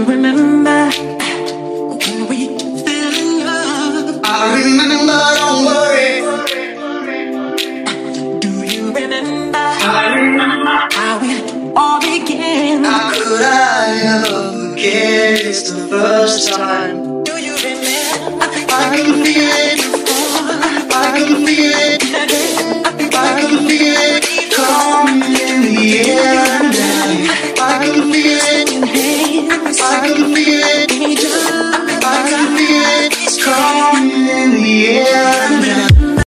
you remember when we fell in love? I remember, don't worry. Do you remember? I remember How it all began? how could I ever forget? It's the first time. Do you remember? I can feel it. I can feel it. I can feel it.